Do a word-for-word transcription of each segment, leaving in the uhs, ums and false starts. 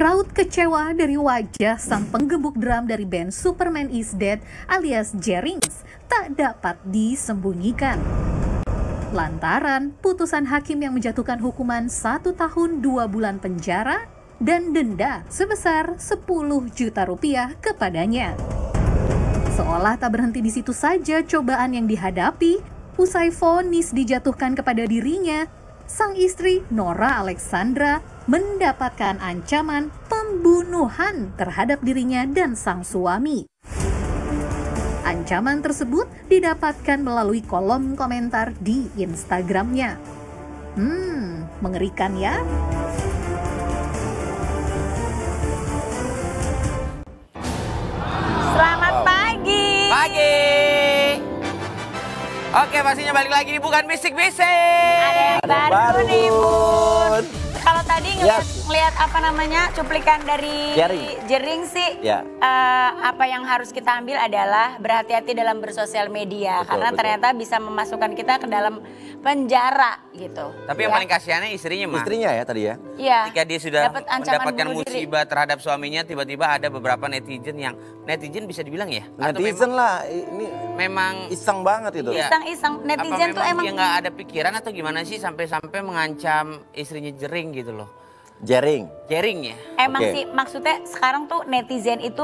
Raut kecewa dari wajah sang penggebuk drum dari band Superman Is Dead alias Jerings tak dapat disembunyikan. Lantaran putusan hakim yang menjatuhkan hukuman satu tahun dua bulan penjara dan denda sebesar sepuluh juta rupiah kepadanya. Seolah tak berhenti di situ saja cobaan yang dihadapi, usai vonis dijatuhkan kepada dirinya, sang istri Nora Alexandra mendapatkan ancaman pembunuhan terhadap dirinya dan sang suami. Ancaman tersebut didapatkan melalui kolom komentar di Instagramnya. Hmm, mengerikan ya? Selamat pagi. Pagi. Oke, pastinya balik lagi, bukan bisik-bisik. Ada yang Ada baru, baru, nih, Bun. Kalau tadi ngeliat, Yes. ngeliat apa namanya cuplikan dari Jering. Jering sih, Ya. eh, apa yang harus kita ambil adalah berhati-hati dalam bersosial media. Betul, karena betul. ternyata bisa memasukkan kita ke dalam penjara gitu. Tapi yang Ya. paling kasihannya istrinya, mah. Istrinya ya tadi ya? Iya. Ketika dia sudah Dapat ancaman mendapatkan bunuh diri. musibah terhadap suaminya, tiba-tiba ada beberapa netizen yang netizen bisa dibilang ya? Atau Netizen memang, lah, ini memang iseng banget itu. Iya. Iseng-iseng netizen apa tuh memang emang dia nggak ada pikiran atau gimana sih sampai-sampai mengancam istrinya Jering gitu loh? Jering. Jering ya? emang Oke. sih maksudnya sekarang tuh netizen itu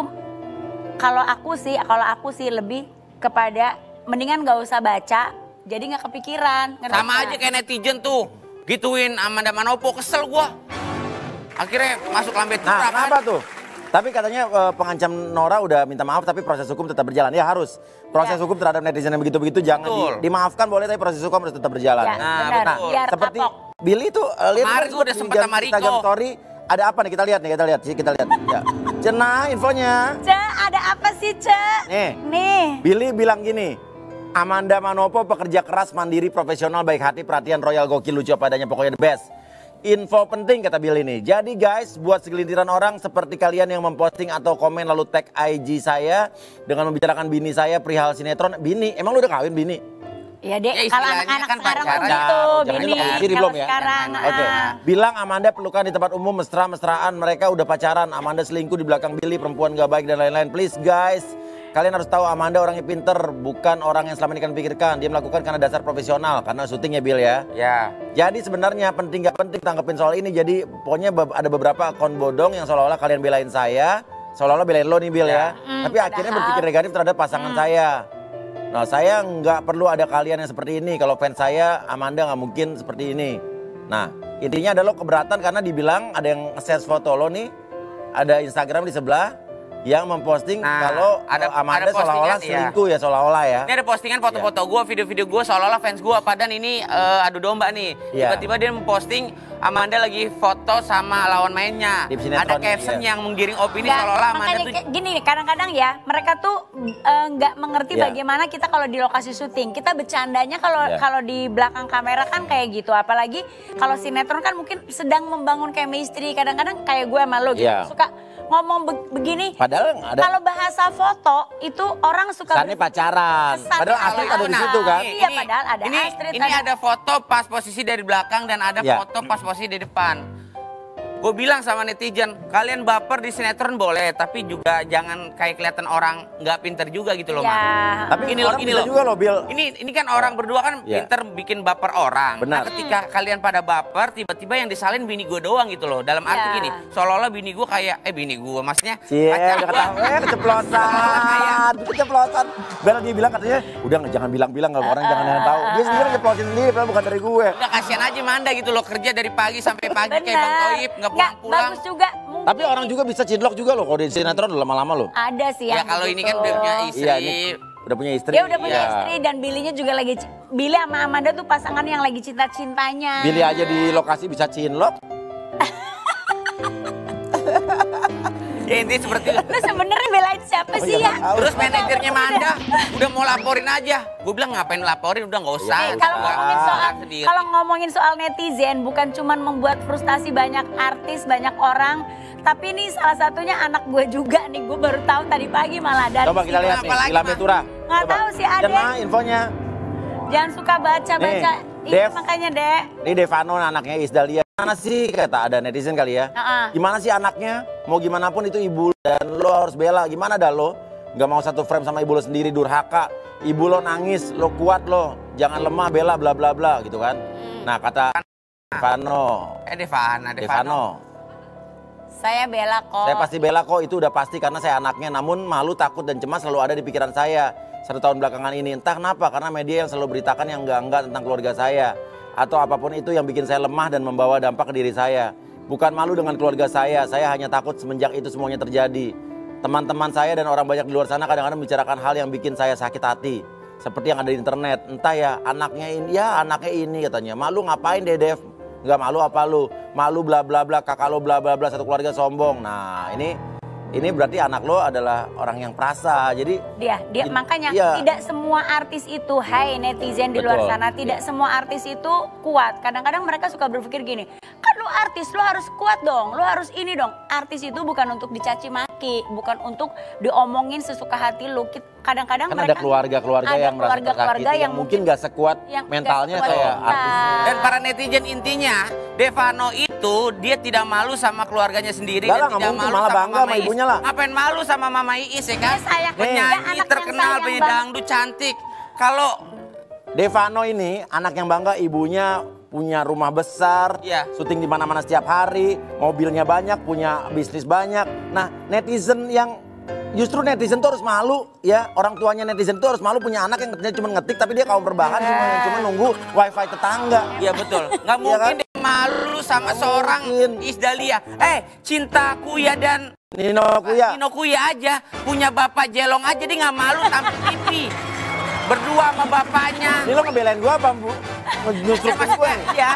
kalau aku sih kalau aku sih lebih kepada mendingan gak usah baca jadi nggak kepikiran. Ngerti Sama nggak? aja kayak netizen tuh, gituin Amanda Manopo, kesel gua. Akhirnya masuk lambe Nah, turah kan? kenapa tuh? Tapi katanya eh, pengancam Nora udah minta maaf tapi proses hukum tetap berjalan. Ya harus. Proses Ya. hukum terhadap netizen yang begitu-begitu jangan Betul. di- dimaafkan boleh tapi proses hukum harus tetap berjalan. Ya, Nah, benar. betul. Biar Seperti kapok. Billy tuh uh, lihat Kemarin kan gua udah di sempet jam sama Rico. Instagram story ada apa nih kita lihat nih kita lihat sih kita lihat. Ya. Cenah infonya. Ce, ada apa sih, Ce? Nih. Nih. Billy bilang gini, Amanda Manopo pekerja keras, mandiri, profesional, baik hati, perhatian, royal, gokil, lucu apa adanya, pokoknya the best. Info penting kata Billy nih. Jadi guys, buat segelintiran orang seperti kalian yang memposting atau komen lalu tag I G saya dengan membicarakan bini saya perihal sinetron. Bini, emang lu udah kawin Bini? Ya, Dek, Ya, kalau istilahnya anak-anak kan sekarang pacaran. tuh gitu, Jangan Bini. lupa di sini Kalau belum ya? sekarang, Oke. ah. Bilang Amanda pelukan di tempat umum mesra-mesraan, mereka udah pacaran. Amanda selingkuh di belakang Billy, perempuan gak baik dan lain-lain. Please guys, kalian harus tahu Amanda orangnya pinter, bukan orang yang selama ini kalian pikirkan. Dia melakukan karena dasar profesional, karena syuting ya Bill ya. Ya. Jadi sebenarnya penting gak penting tanggepin soal ini. Jadi pokoknya be- ada beberapa akun bodong yang seolah-olah kalian belain saya, seolah-olah belain lo nih Bill ya. Hmm, Tapi akhirnya padahal- berpikir negatif terhadap pasangan saya. Nah saya nggak perlu ada kalian yang seperti ini. Kalau fans saya, Amanda nggak mungkin seperti ini. Nah intinya adalah lo keberatan karena dibilang ada yang nge-share foto lo nih. Ada Instagram di sebelah yang memposting Nah, kalau ada- eh, Amanda ada postingan, seolah-olah iya. selingkuh ya seolah-olah ya. Ini ada postingan foto-foto gue, video-video gue seolah-olah fans gue. Padahal ini eh, adu domba nih. Iya. Tiba-tiba dia memposting Amanda lagi foto sama lawan mainnya. Di sinetron, Ada caption iya. yang menggiring opini Nggak, seolah-olah Amanda makanya tuh... kayak gini nih, kadang-kadang ya mereka tuh eh, nggak mengerti Iya. bagaimana kita kalau di lokasi syuting. Kita bercandanya kalau Iya. kalau di belakang kamera kan kayak gitu. Apalagi kalau sinetron kan mungkin sedang membangun chemistry. Kadang-kadang kayak gue sama lo gitu. Iya. Suka ngomong be- begini. Padahal ada Kalau bahasa foto itu orang suka kesannya pacaran. kesannya Padahal kayak Astrid ada di apa? situ kan. Iya, padahal ada ini, Astrid, Ini ada- ada foto pas posisi dari belakang dan ada Iya. foto pas posisi di depan. Gue bilang sama netizen, kalian baper di sinetron boleh, tapi juga jangan kayak kelihatan orang nggak pinter juga gitu loh, Ya. Mak. Tapi Ini loh, orang ini bisa loh. juga loh Bill. Ini ini kan orang berdua kan Iya. pinter bikin baper orang. Benar. Nah, ketika kalian pada baper, tiba-tiba yang disalin bini gue doang gitu loh. Dalam arti Iya. gini, seolah-olah bini gue kayak, eh bini gue, maksudnya Cie, pacar udah gua. ketahuan, eh keceplosan, keceplosan. Bel dia bilang katanya, udah jangan bilang-bilang nggak orang jangan yang tahu. Dia sendiri ngeceplosin sendiri, padahal bukan dari gue. Udah kasihan aja Manda gitu loh, kerja dari pagi sampai pagi kayak Bang Bener. Toib, nggak Nggak, pulang-pulang. bagus juga. Mungkin Tapi orang juga bisa cinlok juga loh, kalau di sinetron udah lama-lama loh. ada sih Ya yang kalau ini begitu. kan udah punya istri. Iya, ini udah punya istri. Dia udah punya Iya. istri dan Billy-nya juga lagi ci- Billy sama Amanda tuh pasangan yang lagi cinta-cintanya. Billy aja di lokasi bisa cinlok. Ya intinya seperti itu. Lu sebenarnya belain siapa Oh, sih iya, ya? nggak tahu. Terus manajernya Manda udah mau laporin aja. Gue bilang ngapain laporin, udah nggak usah. Eh, kalau ngomongin soal Sendiri. kalau ngomongin soal netizen bukan cuman membuat frustasi banyak artis, banyak orang, tapi ini salah satunya anak gue juga nih. Gue baru tahu tadi pagi malah dari Coba kita sini. lihat nih, Apalagi, di Lambe Ma? Turah. Nggak Coba. tahu sih, ada. Cenah infonya. Jangan suka baca-baca. Nih, Ini Dev. makanya, Dek. Ini Devano anaknya Isdalia. Gimana sih, kata ada netizen kali ya. Uh-uh. Gimana sih anaknya, mau gimana pun itu ibu dan lo harus bela. Gimana dah lo, gak mau satu frame sama ibu lo sendiri, durhaka. Ibu lo nangis, lo kuat lo, jangan lemah, bela bla bla bla gitu kan. Hmm. Nah kata Devano. Eh Devana, Devano. Devano. Saya bela kok. Saya pasti bela kok, itu udah pasti karena saya anaknya. Namun malu, takut, dan cemas selalu ada di pikiran saya satu tahun belakangan ini. Entah kenapa, karena media yang selalu beritakan yang enggak-enggak tentang keluarga saya. Atau apapun itu yang bikin saya lemah dan membawa dampak ke diri saya. Bukan malu dengan keluarga saya, saya hanya takut semenjak itu semuanya terjadi. Teman-teman saya dan orang banyak di luar sana kadang-kadang membicarakan hal yang bikin saya sakit hati. Seperti yang ada di internet. Entah ya, anaknya ini, ya anaknya ini katanya. Malu ngapain deh Dev? Nggak malu apa lu? Malu bla bla bla, kakak lo bla bla bla, satu keluarga sombong. Nah ini ini berarti anak lo adalah orang yang perasa. Jadi dia dia in, makanya iya. Tidak semua artis itu, hai netizen di luar Betul. sana, tidak semua artis itu kuat. Kadang-kadang mereka suka berpikir gini, kan lu artis, lu harus kuat dong, lu harus ini dong. Artis itu bukan untuk dicaci maki, bukan untuk diomongin sesuka hati lu. Kadang-kadang kan mereka ada keluarga-keluarga yang merasa keluarga-keluarga tersakiti, yang mungkin gak sekuat mentalnya gak sekuat kayak kita. artis. Dan para netizen intinya, Devano itu dia tidak malu sama keluarganya sendiri Gak dan lah, nggak tidak mungkin, malu malah sama bangga Mama sama Iis. ibunya lah. Ngapain malu sama Mama Iis ya kan? Ya, sayang. Dia Penyanyi anak yang terkenal, sayang penyanyi banget. dangdut cantik. Kalau Devano ini anak yang bangga, ibunya punya rumah besar, Iya. syuting di mana-mana setiap hari, mobilnya banyak, punya bisnis banyak. Nah, netizen yang justru netizen tuh harus malu ya, orang tuanya netizen tuh harus malu punya anak yang kerjanya cuma ngetik tapi dia kaum berbahan cuma yang cuma nunggu wifi tetangga. ya betul, nggak mungkin kan? dia malu sama Nggak seorang mungkin. Iis Dahlia. Eh, Cintaku ya dan Nino Kuya. Nino Kuya aja punya bapak jelong aja dia nggak malu tampil T V berdua sama bapaknya. Ini lo ngebelain gua apa, Bu? Ngejustrukin gue. Ya.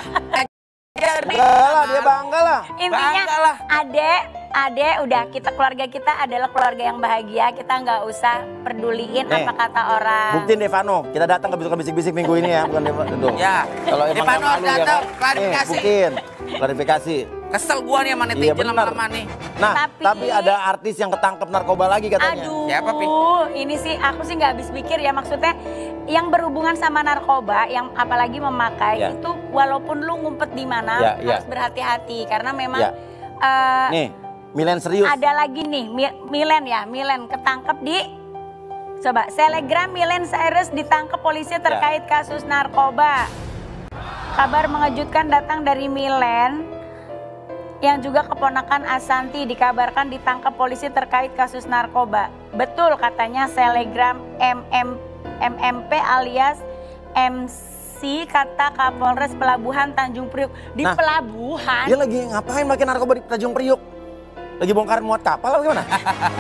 Jadi Enggak lah, dia bangga lah. Intinya Bangga lah. adek, adek udah kita keluarga kita adalah keluarga yang bahagia. Kita nggak usah peduliin Nih, apa kata orang. Buktiin Devano, kita datang ke Bisukan Bisik-Bisik minggu ini ya, bukan Devano. Ya. Kalau emang Devano nggak malu ya datang, kan? klarifikasi. Nih, buktiin, klarifikasi. Kesel gua nih sama Iya netizen benar. lama-lama nih. Nah, Tapi- tapi, ada artis yang ketangkep narkoba lagi katanya. Aduh, Siapa, Pi? ini sih aku sih nggak habis pikir ya, maksudnya yang berhubungan sama narkoba, yang apalagi memakai Ya. itu walaupun lu ngumpet di mana Ya, ya. harus berhati-hati karena memang Ya. eh, Nih, Milen serius. ada lagi nih Mi- Milen ya, Milen ketangkep di coba selegram Milen Cyrus ditangkap polisi terkait kasus narkoba. Kabar mengejutkan datang dari Milen yang juga keponakan Ashanti dikabarkan ditangkap polisi terkait kasus narkoba. Betul katanya selegram M M M M P alias M C kata Kapolres Pelabuhan Tanjung Priuk. Di Nah, pelabuhan. Dia lagi ngapain makin narkoba di Tanjung Priuk? Lagi bongkar muat kapal atau gimana?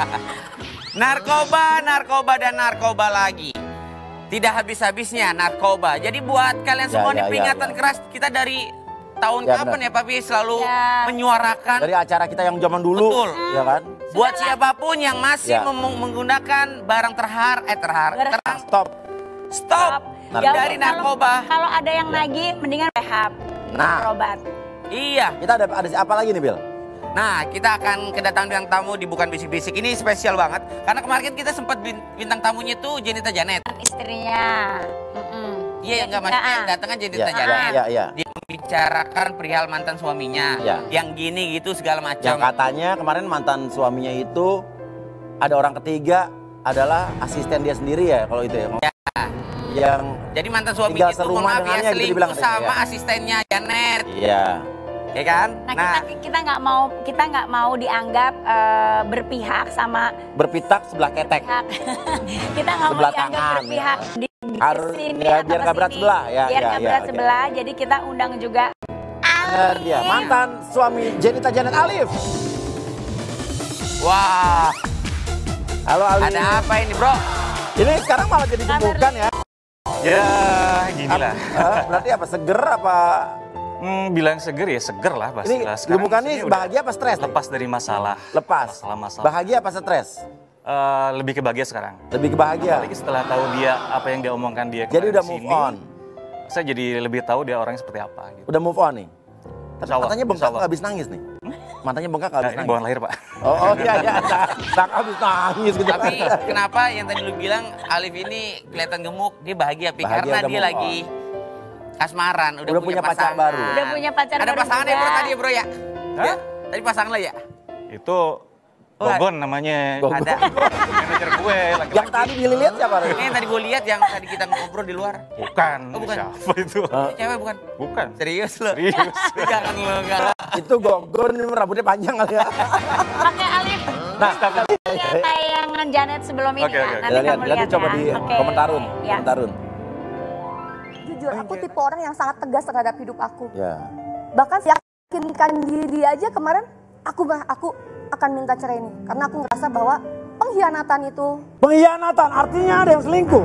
Narkoba, narkoba dan narkoba lagi. Tidak habis-habisnya narkoba. Jadi buat kalian Ya, semua ya, nih ya, peringatan ya. keras kita dari tahun Ya, kapan benar. ya Papi selalu Ya. menyuarakan. Dari acara kita yang zaman dulu, Betul. ya kan? Buat siapapun yang masih Ya. mem- menggunakan barang terhar, eh terhar, Ber- terang, Stop. stop Narkoba. dari Kalau- narkoba. Kalau ada yang nagih mendingan rehab. Nah. Berobat. Iya. Kita ada ada apa lagi nih, Bil? Nah, kita akan kedatangan bintang tamu di Bukan Bisik-Bisik. Ini spesial banget karena kemarin kita sempat bin- bintang tamunya tuh Jenita Janet. Istrinya. Mm-mm. Iya, enggak maksudnya yang datang kan Jenita Ya, Janet. ya, ya. Dia membicarakan perihal mantan suaminya, Ya. yang gini gitu segala macam. Yang katanya kemarin mantan suaminya itu ada orang ketiga adalah asisten dia sendiri ya kalau itu ya. Yang Jadi mantan suami tinggal itu serumah mohon maaf ya dengannya gitu selingkuh dibilang katanya, sama ya. asistennya Janet, iya. ya kan? Nah, kita kita nggak mau kita nggak mau dianggap eh, berpihak sama Berpitak sebelah ketek. pihak. Kita nggak mau Sebelah dianggap tangan, berpihak ya. di, di Harus- sini ya, atau biar ke nggak berat sini. sebelah, ya, Biar ya, nggak ya, berat oke. sebelah. Jadi kita undang juga Benar dia, Alif. mantan suami Jenita Janet Alif. Wah, Halo Alif. ada apa ini bro? Ini sekarang malah jadi gemukan ya. Ya, gini lah. Eh, berarti apa seger apa? Hmm, bilang seger ya seger lah Ini pastilah. Sekarang gemukan di ini sini udah bahagia apa stres? nih? lepas dari masalah. Lepas. Masalah-masalah. Bahagia apa stres? Eh, lebih ke bahagia sekarang. Lebih ke bahagia. Apalagi setelah tahu dia apa yang dia omongkan dia Jadi kemarin udah di move sini, on. Saya jadi lebih tahu dia orangnya seperti apa gitu. Udah move on nih. Tapi Insya Allah, matanya bengkak insya Allah. nggak habis nangis nih. Matanya bengkak nggak Nah, habis ini nangis. bawaan lahir, Pak. Oh, oh iya iya. Tak tak habis nangis gitu. Tapi kenapa yang tadi lu bilang Alif ini kelihatan gemuk, dia bahagia, Pi? Bahagia, Karena udah dia move lagi kasmaran, udah, Udah punya pacar pasangan. baru. Udah punya pacar Ada baru pasangan ya juga. bro tadi ya bro ya? Hah? Ya, tadi pasangan lo ya? Itu Gogon namanya. Gogon. Ada. Manajer gue laki-laki. Yang tadi Billy lihat siapa? Ray? Ini yang tadi gue lihat yang tadi kita ngobrol di luar. Bukan. Oh, bukan. Siapa itu? Ini cewek bukan? Bukan. Serius lo? Serius. Jangan lo enggak. Itu Gogon, rambutnya panjang kali ya. Oke Alif, Nah, lihat tayangan Janet sebelum ini Oke, ya. oke, oke. Nanti kita lihat, kamu nanti lihat coba ya. di Oke. komentarun, Ya. komentarun. Jujur, aku tipe orang yang sangat tegas terhadap hidup aku. Ya. Bahkan yakinkan diri aja kemarin, aku mah aku akan minta cerai nih. Karena aku ngerasa bahwa pengkhianatan itu Pengkhianatan artinya ada yang selingkuh.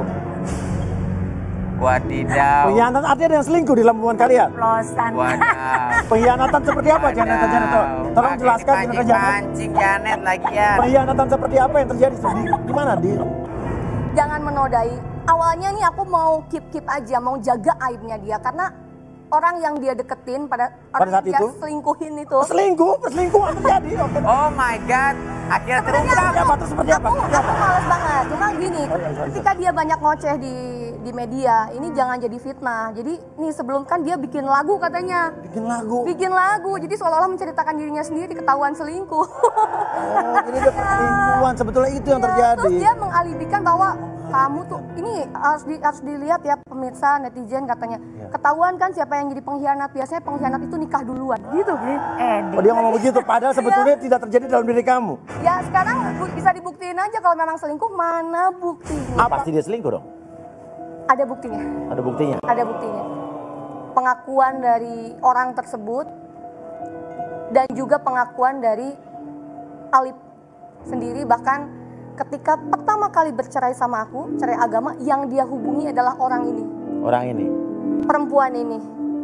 Wadidaw. Pengkhianatan artinya ada yang selingkuh di dalam hubungan kalian. Plosan. Wadaw. Pengkhianatan seperti apa Janet? Janet, tolong jelaskan Janet Janet. Pancing Janet lagi ya. Pengkhianatan seperti apa yang terjadi? Di, di mana di? jangan menodai. Awalnya nih aku mau keep-keep aja, mau jaga aibnya dia. Karena orang yang dia deketin pada, Pada orang saat yang dia itu? selingkuhin itu. Selingkuh, perselingkuhan terjadi. Oke. Oh my god. Akhirnya terungkap. Seperti apa? Terus seperti apa? Aku, Seperti aku apa? males banget. Cuma gini, Oh, iya, iya, iya. ketika dia banyak ngoceh di di media, ini jangan jadi fitnah. Jadi nih sebelum kan dia bikin lagu katanya. Bikin lagu. Bikin lagu, jadi seolah-olah menceritakan dirinya sendiri ketahuan selingkuh. Oh, ini dia perselingkuhan. Sebetulnya itu yang Iya, terjadi. Terus dia mengalibikan bahwa kamu tuh, ini harus di, harus dilihat ya pemirsa netizen katanya. Iya. Ketahuan kan siapa yang jadi pengkhianat, biasanya pengkhianat itu nikah duluan. Gitu, gitu. Eh, Oh, dia ngomong begitu, padahal sebetulnya tidak terjadi dalam diri kamu. Ya sekarang bu- bisa dibuktiin aja kalau memang selingkuh, mana buktinya? Ah, pasti dia selingkuh dong. Ada buktinya. Ada buktinya. Ada buktinya. Pengakuan dari orang tersebut dan juga pengakuan dari Alif sendiri, bahkan ketika pertama kali bercerai sama aku, cerai agama, yang dia hubungi adalah orang ini, Orang ini. perempuan ini.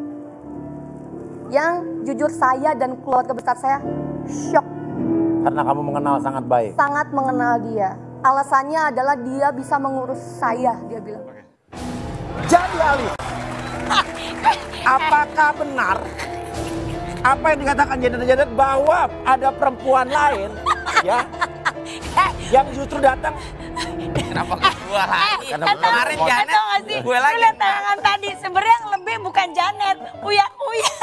Yang jujur saya dan keluarga besar saya shock, Karena kamu mengenal sangat baik. sangat mengenal dia. Alasannya adalah dia bisa mengurus saya, dia bilang. Jadi Alif, apakah benar apa yang dikatakan Janet-Janet bahwa ada perempuan lain ya yang justru datang? Kenapa ke gua lagi? Karena Eh, kemarin tau- Janet, tau gak sih? gue Lu lagi. lihat tayangan tadi, sebenarnya yang lebih bukan Janet, Uya Uya.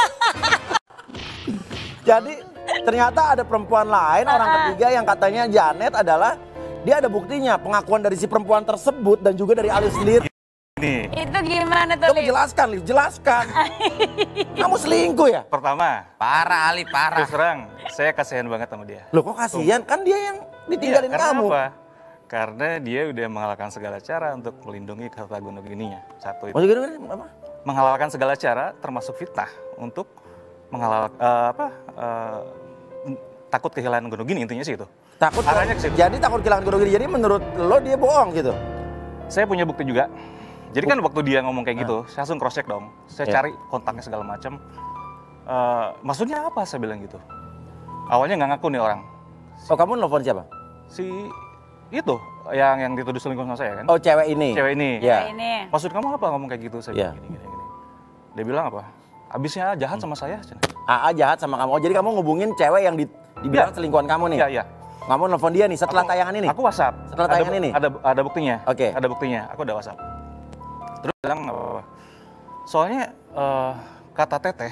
Jadi ternyata ada perempuan lain, orang ketiga yang katanya Janet adalah dia ada buktinya, pengakuan dari si perempuan tersebut dan juga dari Alif sendiri. Ini Itu gimana tuh, Coba Lip? jelaskan, Liv, jelaskan. Kamu selingkuh ya? pertama, Parah Ali, parah. terus terang, saya kasihan banget sama dia. Loh kok kasihan? Kan dia yang ditinggalin Iya, karena kamu. apa? Karena dia udah menghalalkan segala cara untuk melindungi harta gunung gininya. Satu itu. Maksudnya gimana? Apa? Menghalalkan segala cara, termasuk fitnah, untuk menghalal eh, apa? eh, takut kehilangan gunung gini, intinya sih itu. Takut. Arahnya ke situ. Jadi takut kehilangan gunung gini. Jadi menurut lo dia bohong gitu. Saya punya bukti juga. Jadi kan waktu dia ngomong kayak gitu, saya langsung cross check dong. Saya Iya. cari kontaknya segala macam. Eh, maksudnya apa? Saya bilang gitu. Awalnya nggak ngaku nih orang. Oh, kamu nelfon siapa? Si itu yang yang dituduh selingkuh sama saya kan? Oh, cewek ini. Cewek ini. Ya. Ini. Maksud kamu apa ngomong kayak gitu? Saya Iya. bilang gini, gini, gini. Dia bilang apa? Abisnya jahat sama saya. A A jahat sama kamu. Oh, jadi kamu ngubungin cewek yang di, dibilang Iya. selingkuhan kamu nih. Iya, iya. Kamu nelfon dia nih setelah Aku- tayangan ini. Aku WhatsApp. Setelah Ada- tayangan ini? Ada ada buktinya. Oke. Ada buktinya. Aku udah WhatsApp. Terus bilang nggak apa-apa. Soalnya eh, kata Teteh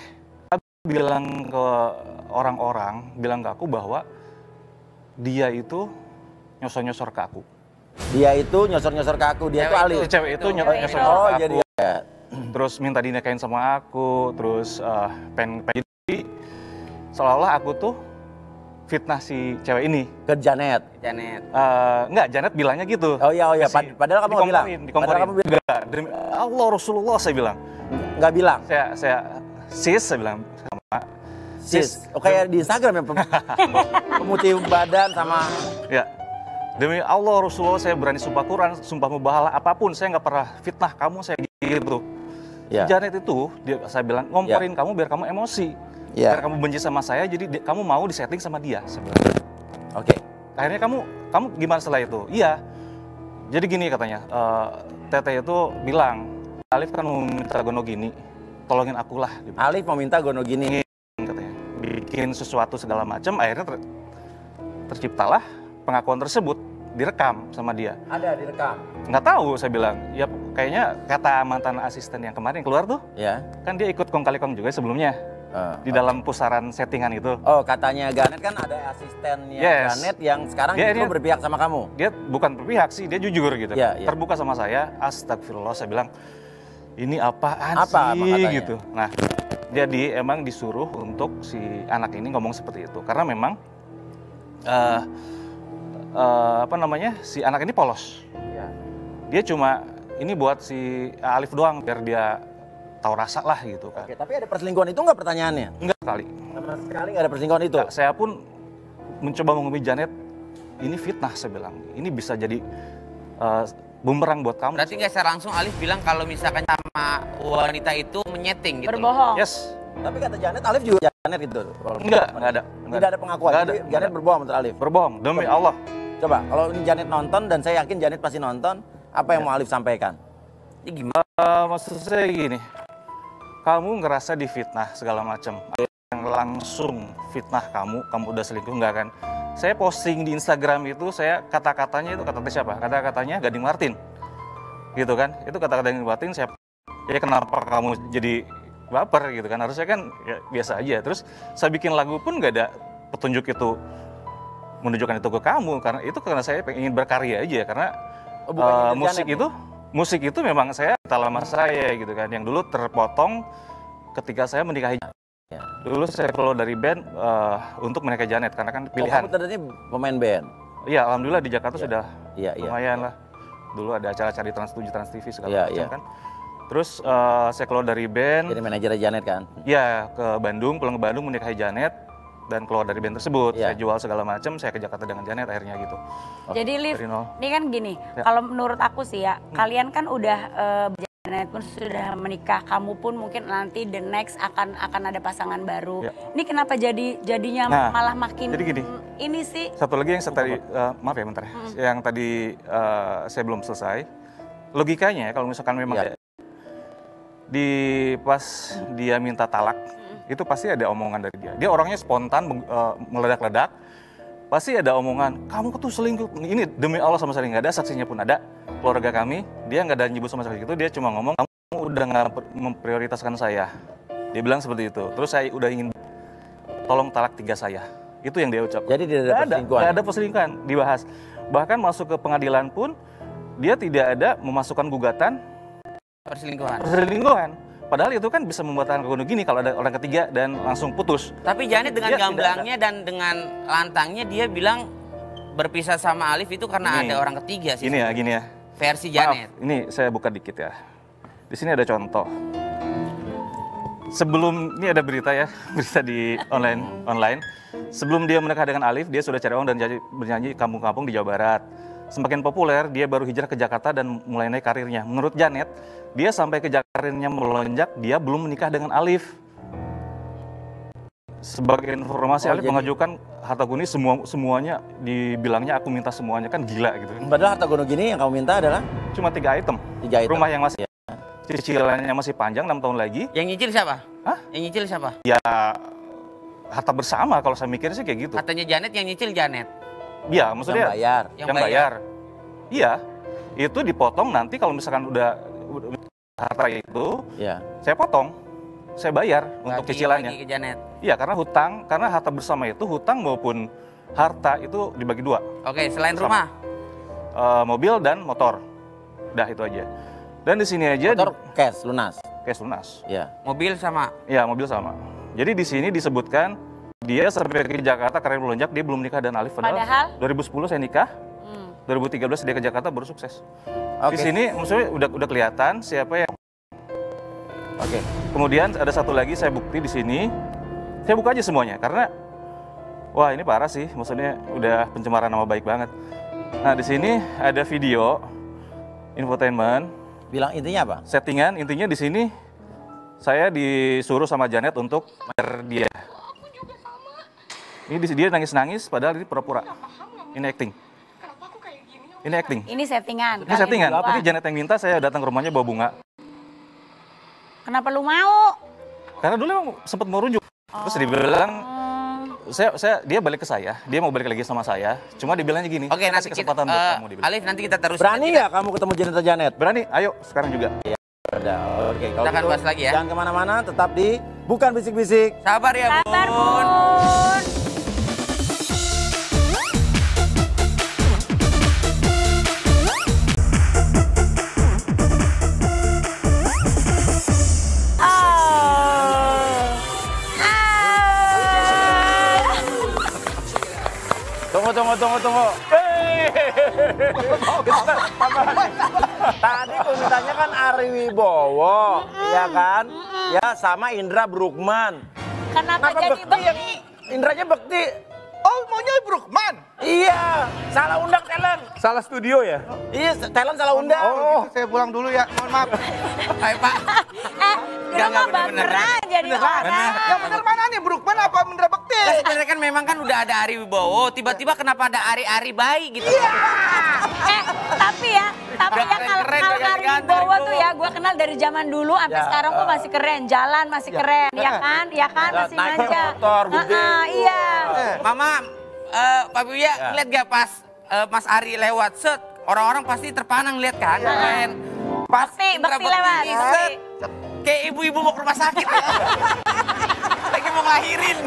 bilang ke orang-orang, bilang ke aku bahwa dia itu nyosor-nyosor ke aku. Dia itu nyosor-nyosor ke aku. Dia Cewek itu Alif. Si cewek itu Cewek nyosor itu. nyosor Oh, ke aku. jadi ya. Terus minta dinikahin sama aku, terus eh, pengen, pengen jadi seolah-olah aku tuh fitnah si cewek ini. Ke Janet. Janet. Eh, enggak, Janet bilangnya gitu. Oh iya, oh iya. Ke si- Pad- padahal kamu nggak bilang. dikomporin, dikomporin. Padahal kamu bilang. Enggak, demi Allah Rasulullah saya bilang. Nggak bilang. Saya saya sis saya bilang sama Sis. Oh, kayak di Instagram ya. pem- Pemutih badan sama. ya. Demi Allah Rasulullah saya berani sumpah Quran, sumpah mubahalah apapun saya nggak pernah fitnah kamu saya gitu. Ya. Janet itu dia saya bilang ngomporin kamu biar kamu emosi. Ya. Biar kamu benci sama saya jadi di- kamu mau disetting sama dia. Saya bilang. Oke. Akhirnya kamu kamu gimana setelah itu? Iya. Jadi gini katanya, eh, Teteh itu bilang, Alif kan mau minta gono gini, tolongin aku lah. Dia bilang, Alif mau minta gono gini. katanya, bikin sesuatu segala macam, akhirnya ter- terciptalah pengakuan tersebut direkam sama dia. Ada direkam. Nggak tahu saya bilang, ya kayaknya kata mantan asisten yang kemarin keluar tuh, Ya. kan dia ikut kong kali kong juga sebelumnya Uh, di dalam pusaran settingan itu. Oh, katanya Ganet kan ada asistennya Yes. Ganet yang sekarang Dia justru ini- berpihak sama kamu. Dia bukan berpihak sih, dia jujur gitu. Iya, iya. Terbuka sama saya, astagfirullah, saya bilang, ini apaan Apa, apa sih katanya? gitu. Nah, jadi emang disuruh untuk si anak ini ngomong seperti itu. Karena memang, eh eh, apa namanya, si anak ini polos. Iya. Dia cuma, ini buat si Alif doang, biar dia tahu rasa lah gitu kan. Oke, tapi ada perselingkuhan itu nggak pertanyaannya? Enggak kali. Sama sekali nggak ada perselingkuhan itu. Nah, saya pun mencoba menghubungi Janet, ini fitnah saya bilang. Ini bisa jadi eh, bumerang buat kamu. Berarti nggak secara langsung Alif bilang kalau misalkan sama wanita itu menyeting gitu. loh. Berbohong. Yes. Tapi kata Janet, Alif juga Janet gitu. Enggak, enggak ada. Tidak ada pengakuan. Enggak ada. Jadi Janet berbohong menurut Alif. Berbohong, demi Allah. Coba, kalau ini Janet nonton dan saya yakin Janet pasti nonton, apa yang mau Alif sampaikan? Ini gimana? Eh, maksud saya gini, kamu ngerasa difitnah segala macam. Yang langsung fitnah kamu, kamu udah selingkuh enggak kan? Saya posting di Instagram itu, saya kata-katanya itu kata-kata siapa? Kata-katanya Gading Martin. Gitu kan? Itu kata-kata Gading Martin, saya ya kenapa kamu jadi baper gitu kan? Harusnya kan ya, biasa aja. Terus saya bikin lagu pun nggak ada petunjuk itu menunjukkan itu ke kamu, karena itu karena saya ingin berkarya aja, karena Oh, bukan eh, gitu, musik Janet, itu musik itu memang saya tak lama saya gitu kan, yang dulu terpotong ketika saya menikahi. Ya. Dulu saya keluar dari band eh, untuk menikahi Janet karena kan Oh, pilihan. kamu tadinya pemain band. Iya, alhamdulillah di Jakarta Iya. sudah Iya, iya. lumayan lah. Dulu ada acara-acara di Trans tujuh, Trans T V segala Iya, macam iya. kan. Terus eh, saya keluar dari band, Jadi manajernya Janet kan? ya ke Bandung, pulang ke Bandung menikahi Janet dan keluar dari band tersebut. Iya. Saya jual segala macam, saya ke Jakarta dengan Janet akhirnya gitu. Jadi Liv, Dari nol. ini kan gini, Ya. kalau menurut aku sih ya, kalian kan udah eh, Janet pun sudah menikah, kamu pun mungkin nanti the next akan akan ada pasangan baru. Ya. Ini kenapa jadi jadinya Nah, malah makin jadi gini. ini sih? Satu lagi yang saya tadi, eh, maaf ya bentar ya, yang tadi eh, saya belum selesai. Logikanya kalau misalkan memang Iya. di pas dia minta talak, itu pasti ada omongan dari dia. Dia orangnya spontan, meng- eh, meledak-ledak. Pasti ada omongan, kamu tuh selingkuh. Ini demi Allah sama sekali nggak ada, saksinya pun ada. Keluarga kami, dia nggak ada nyebut sama sekali gitu. Dia cuma ngomong, kamu udah nggak per- memprioritaskan saya. Dia bilang seperti itu. Terus saya udah ingin, tolong talak tiga saya. Itu yang dia ucap. Jadi tidak ada Nggak ada, perselingkuhan. nggak ada perselingkuhan dibahas. Bahkan masuk ke pengadilan pun, dia tidak ada memasukkan gugatan Perselingkuhan. perselingkuhan. Padahal itu kan bisa membuatkan kegono gini kalau ada orang ketiga dan langsung putus. Tapi Janet dengan Dia tidak gamblangnya dan dengan lantangnya dia bilang berpisah sama Alif itu karena Ini. ada orang ketiga sih. Gini ya, gini ya. Versi Maaf, Janet. ini saya buka dikit ya. Di sini ada contoh. Sebelum ini ada berita ya, berita di online online. Sebelum dia menikah dengan Alif, dia sudah cari uang dan jadi- bernyanyi kampung-kampung di Jawa Barat. Semakin populer, dia baru hijrah ke Jakarta dan mulai naik karirnya. Menurut Janet, dia sampai ke karirnya melonjak, dia belum menikah dengan Alif. Sebagai informasi, Oh, Alif jadi- mengajukan harta guni semua semuanya dibilangnya aku minta semuanya, kan gila gitu. Padahal harta gono gini yang kamu minta adalah Cuma tiga item. tiga item. Rumah yang masih cicilannya masih panjang enam tahun lagi. Yang nyicil siapa? Hah? Yang nyicil siapa? Ya harta bersama kalau saya mikir sih kayak gitu. Katanya Janet yang nyicil Janet. Iya, maksudnya yang bayar. Yang yang bayar. Iya. Itu dipotong nanti kalau misalkan udah, udah harta itu Ya. saya potong. Saya bayar untuk Bagi cicilannya. lagi ke Janet. Iya, karena hutang, karena harta bersama itu hutang maupun harta itu dibagi dua. Oke, selain Sama. rumah. Eh, mobil dan motor. Udah itu aja. Dan di sini aja Motor cash lunas. di cash lunas. Ya. Mobil sama. Ya, mobil sama. Jadi di sini disebutkan dia sampai ke Jakarta karir melonjak, dia belum nikah dan Alif. Padahal? dua ribu sepuluh saya nikah, Hmm. dua ribu tiga belas dia ke Jakarta baru sukses. Oke. Di sini maksudnya udah udah kelihatan siapa yang. Oke. Kemudian ada satu lagi saya bukti di sini. Saya buka aja semuanya karena wah ini parah sih, maksudnya udah pencemaran nama baik banget. Nah, di sini ada video infotainment, Bilang intinya apa? settingan, intinya di sini saya disuruh sama Janet untuk bayar dia. Ini di- dia nangis-nangis padahal ini pura-pura. Ini acting. Ini acting. Ini settingan. Ini settingan. Kalian Ini berdua. Janet yang minta saya datang ke rumahnya bawa bunga. Kenapa lu mau? Karena dulu emang sempat mau rujuk. Terus dibilang Hmm. saya, saya dia balik ke saya, dia mau balik lagi sama saya. Cuma dibilangnya gini. Oke, nanti kasih kita, kesempatan buat uh, kamu dibilang. Alif nanti kita terus. Berani nggak kamu ketemu Janet atau Janet? Berani, ayo sekarang juga. Udah, oke. Kalau Kita akan gitu, bahas lagi ya. Jangan kemana-mana, tetap di Bukan Bisik-Bisik. Sabar ya, Bun. Sabar, Bun. Tunggu, tunggu, tunggu, tunggu. Tadi pemintaannya kan Ari Wibowo, ya kan? Ya sama Indra Brukman. Kenapa Kenapa jadi Bekti yang Bekti? Indranya Bekti? Oh, maunya Brukman. Iya, salah undang talent. Salah studio ya? Iya, talent salah undang. Oh, gitu, saya pulang dulu ya. Mohon maaf. Hai, Pak. Eh, Enggak, lu enggak, mah bener-bener. baperan jadi orang. Yang benar mana nih, Brukman apa Indra Bekti? Nah, sebenarnya kan memang kan udah ada Ari Wibowo, tiba-tiba kenapa ada Ari-Ari bayi gitu. Eh, tapi ya, tapi Udah ya kalau keren-keren, kalau udah Ari ganti-ganti Wibowo Ari tuh Wibowo. ya, gue kenal dari zaman dulu sampai Ya, sekarang kok uh, masih keren, jalan masih keren, ya kan, ya kan Ya, masih naik manja. motor gede. Heeh, iya. Mama, eh, Pak Buya, Ya. ngeliat gak pas eh, Mas Ari lewat, set, orang-orang pasti terpanang lihat kan, keren. Pas Bekti, Indra Bekti lewat. ini, set, kayak ibu-ibu mau ke rumah sakit. Lagi mau ngelahirin.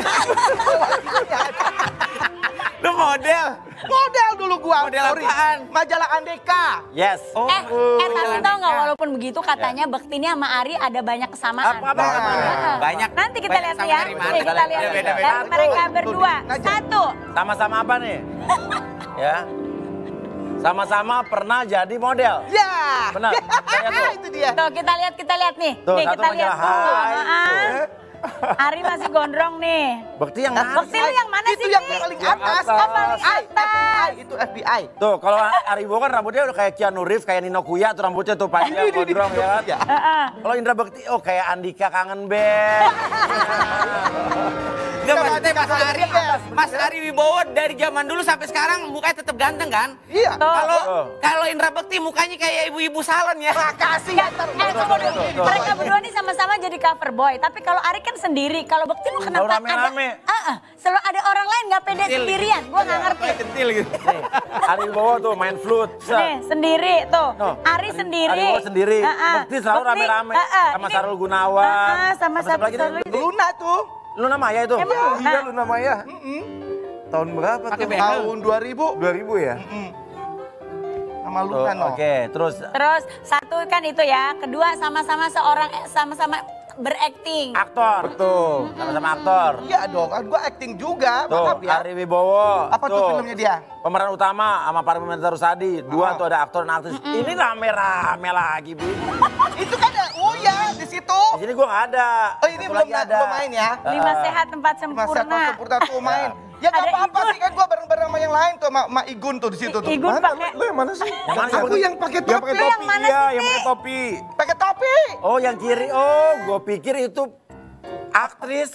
Lu model. Model dulu gua. Model Sorry. apaan? Majalah Andeka. Yes. Oh, Eh, eh tapi jalan tau nggak nikah. walaupun begitu katanya Bekti ini sama Ari ada banyak kesamaan. Apa, apa, apa? Heeh. Banyak. Nanti kita banyak lihat sama nih ya. dari mana. Nih, kita lihat Beda-beda. dari Satu. mereka berdua. Aja. Satu. Sama-sama apa nih? Ya. Sama-sama pernah jadi model. Ya. Benar. Lihat tuh. Itu dia. Tuh kita lihat kita lihat nih. Tuh, nih satu kita lihat majalah tuh. Hai. Heeh. Ari masih gondrong nih. Bekti yang mana? Bekti lu yang mana Itu sih? yang Pi? paling Yang atas. atas. Oh, paling F B I, atas. itu F B I. Tuh, kalau Ari Wibowo kan rambutnya udah kayak Keanu Reeves, kayak Nino Kuya tuh rambutnya tuh panjang, gondrong ya kan? Heeh. Kalau Indra Bekti, oh kayak Andika Kangen Band. Enggak, maksudnya Mas Ari, Mas Ari Wibowo dari zaman dulu sampai sekarang mukanya tetap ganteng kan? Iya. Tuh. Kalau Oh. kalau Indra Bekti mukanya kayak ibu-ibu salon ya. Makasih Ya, ya. eh, tunggu dulu. Mereka berdua nih sama-sama jadi cover boy. Tapi kalau Ari kan sendiri. Kalau Bekti lu kenapa Kalau rame-rame. ada? Ah, ah. Selalu ada orang lain nggak pede Kecil. sendirian. Gue nggak ngerti. Kentil gitu. Nih, Ari Wibowo tuh main flute. set. Nih sendiri tuh. No, Ari sendiri. Ari Wibowo sendiri. Ah, ah. Bekti selalu Bekti, rame-rame. ah, ah. Sama Ini- Sarul Gunawan. Ah, ah, sama siapa satu lagi nih? Sarul- Luna tuh. Luna Maya itu. Emang? Iya Nah. Luna Maya. Tahun berapa Pakai tuh? behel. Tahun dua ribu. dua ribu ya? Sama Tuh, Luna no. Oke, terus Terus satu kan itu ya. Kedua sama-sama seorang eh, sama-sama berakting. aktor. Betul. Sama-sama aktor. Iya dong, kan gua acting juga. Tuh, Maaf ya. Ari Wibowo. Apa tuh filmnya dia? Pemeran utama sama Parminder Rusadi. Dua Ah. tuh ada aktor dan aktris. Ini rame-rame lagi, Bu. Itu kan ada Uya di situ. Di sini gua nggak ada. Oh, ini Satu belum lagi ada. belum main ya. Lima sehat tempat Masa sempurna. sempurna tuh main. Ya nggak Ada apa-apa Igun. sih kan gua bareng-bareng sama yang lain tuh, sama, sama Igun tuh di situ tuh. Igun Mana? pakai. Lu yang mana sih? Yang mana Aku sih? yang pakai Yang topi. pakai Lu yang topi, mana iya, sih, yang Pi? pakai topi. Pakai topi. Oh, yang kiri. Oh, gue pikir itu aktris.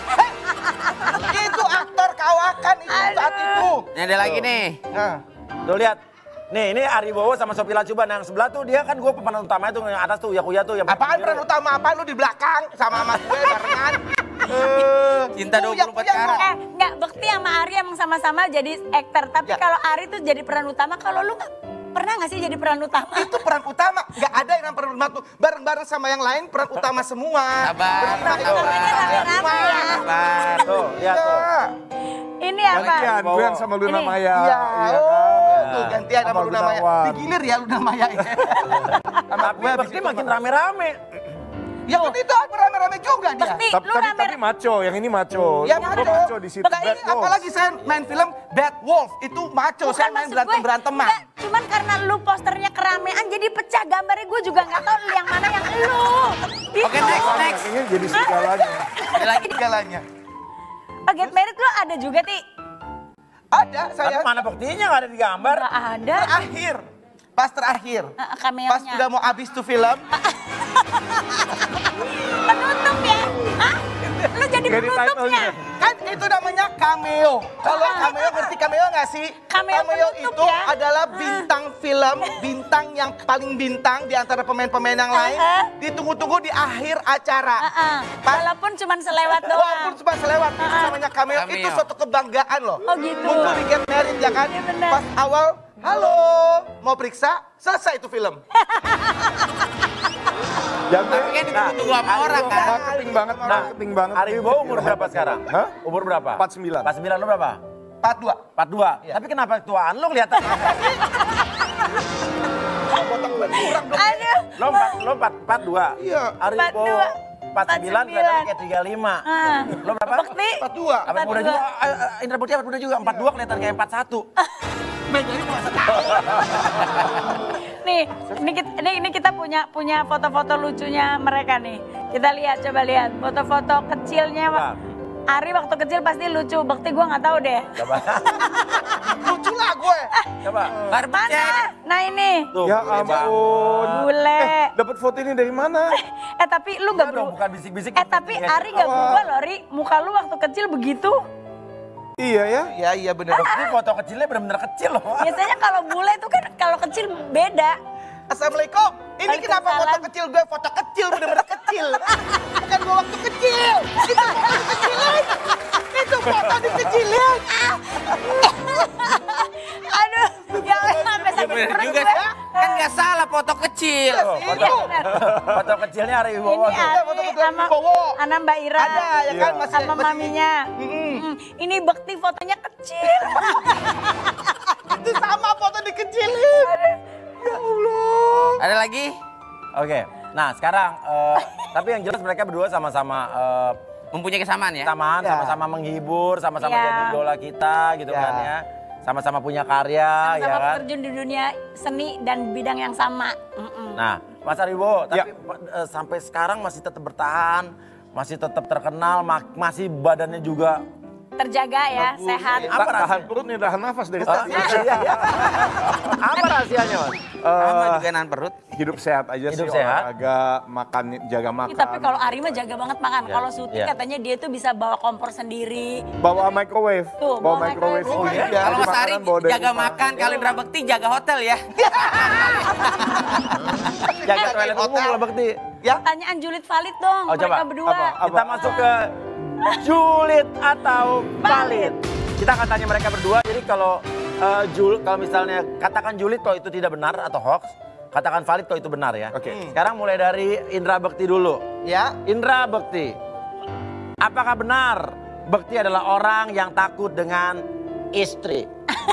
Itu aktor kawakan itu saat itu. Ini ada lagi nih. Nah, Tuh lihat. Nih, ini Ari Wibowo sama Sophie Lacuban. Yang sebelah tuh dia kan gue pemeran utamanya tuh yang atas tuh Uya Kuya tuh yang apaan peran utama apa lu di belakang sama sama gue barengan? Eh, Cinta Uya, dua puluh empat Uya, karat. Eh, enggak, Bekti sama Ari emang sama-sama jadi aktor. Tapi Ya. kalau Ari tuh jadi peran utama, kalau lu nggak pernah nggak sih jadi peran utama? itu peran utama, nggak ada yang peran utama tuh bareng-bareng sama yang lain peran utama semua. Sabar, Berterima sabar. kasih. Namanya rame-rame ya. Sabar. Tuh, lihat tuh. Iya. Ini apa? Gantian, gue yang sama Luna Ini. Maya. Iya, kan? oh, tuh gantian sama Sama Luna Maya. Gunawan. Digilir ya Luna Maya ini. Tapi Bekti makin rame-rame. Ya kan itu apa rame-rame juga dia. Bekti, Tapi, lu tapi, rame. tapi maco, yang ini maco. Ya Gua maco. maco di situ. Nah, Bad ini Wolf. apalagi saya main film Bad Wolf itu maco, Bukan, saya main maksud berantem gue, beranteman. enggak, cuman karena lu posternya keramaian jadi pecah gambarnya, gue juga nggak tahu yang mana yang lu. Oke, next, next. Kayaknya jadi segalanya. Ada lagi. Segalanya. Oh, Get Married lu ada juga, Ti? Ada Tapi saya mana buktinya nggak ada di gambar? Nggak ada. terakhir, pas terakhir, Eh, cameonya. pas udah mau habis tuh film, Penutup ya? Hah? Lu jadi Jadi penutupnya? title-nya. kan Itu namanya cameo. Kalau cameo ngerti cameo nggak sih? Cameo penutup itu ya. adalah bintang film, bintang yang paling bintang di antara pemain-pemain yang lain. Uh-uh. Ditunggu-tunggu di akhir acara. Uh-uh. Walaupun cuma selewat doang. Walaupun cuma selewat, itu namanya cameo. Cameo. Itu suatu kebanggaan loh. Oh gitu. Muncul di Get Married ya kan? Iya, benar. Pas awal, halo, mau periksa, selesai itu film. Tapi kan ditunggu sama orang kan. Marketing banget, marketing banget. Ari Wibowo umur berapa sekarang? Hah? Umur berapa? empat puluh sembilan. empat puluh sembilan, lu berapa? Part dua. empat puluh dua. Iya. Tapi kenapa ketuaan lu kelihatan? Aduh. Lo empat, lo empat, empat dua. Iya. Ari empat Wibowo dua. empat puluh sembilan kelihatannya kayak tiga puluh lima. Ah. Lo berapa? Bekti. Part dua. Apa muda empat puluh juga? dua. Eh, eh, Indra Bekti apa muda juga? empat puluh dua kelihatan kayak empat puluh satu. Nih, ini kita, ini, ini kita punya punya foto-foto lucunya mereka nih. Kita lihat, coba lihat foto-foto kecilnya. Coba. Ari waktu kecil pasti lucu, Bekti gue nggak tahu deh. Coba. Lucu lah gue. Coba. Barbie Mana? cek. Nah ini, Tuh, Ya boleh, Bang. ampun. bule. Dapat foto ini dari mana? Eh tapi lu gak Udah dong, berubah. bukan bisik-bisik. Eh tapi Ari gak berubah loh, Ri. Muka lu waktu kecil begitu. Iya ya. Iya, iya bener. Ini foto kecilnya benar-benar kecil loh. Biasanya kalau bule itu kan kalau kecil beda. Assalamualaikum. Ini kenapa foto Waalaikumsalam. kecil gue foto kecil bener-bener kecil. Bukan gue waktu kecil. Itu foto dikecilin. Itu foto dikecilin. Aduh, ya Allah sampai Ya sakit bener perut juga gue. sih. Kan nggak salah foto kecil. Itu. Foto kecilnya Ari Wibowo. Ini tuh. foto Ari kecil sama, Wibowo. sama Mbak Ira. Ada ya kan masih Sama masih- maminya. Mm-mm. Hmm, ini Bekti fotonya kecil. Itu sama foto dikecilin. Ya Allah. Ada lagi? Oke. Nah, sekarang eh, tapi yang jelas mereka berdua sama-sama eh, Mempunyai kesamaan ya? samaan, Ya. sama-sama menghibur, sama-sama Ya. jadi idola kita gitu Ya. kan ya. Sama-sama punya karya ya Sama-sama kan. terjun di dunia seni dan bidang yang sama. Mm-mm. Nah, Mas Ari Wibowo, Ya. tapi eh, sampai sekarang masih tetap bertahan, masih tetap terkenal, ma- masih badannya juga. Terjaga ya, sehat. Apa Ta- tahan rahasianya? perut nih, tahan nafas dari Ah, tadi. iya, iya. Apa rahasianya, Mas? Sama Eh, juga nahan perut. hidup sehat aja Hidup sih, sehat. olahraga, makan, jaga makan. Ih, tapi kalau Ari mah jaga banget makan. Ya, Kalau syuting ya. katanya dia tuh bisa bawa kompor sendiri. bawa microwave, Tuh, bawa bawa microwave. microwave. sendiri. iya. Kalau Jadi Mas Ari makanan bawa dari jaga rumah. makan, kalau Indra Bekti jaga hotel ya. Jaga toilet umum kalau Bekti. Ya. Pertanyaan julid valid dong, Oh, mereka coba. berdua. Apa? Kita masuk ke julid atau valid. Kita akan tanya mereka berdua. Jadi kalau eh, jul, kalau misalnya katakan julid kalau itu tidak benar atau hoax, katakan valid kalau itu benar ya. Oke. Sekarang mulai dari Indra Bekti dulu. Ya. Indra Bekti, apakah benar Bekti adalah orang yang takut dengan istri?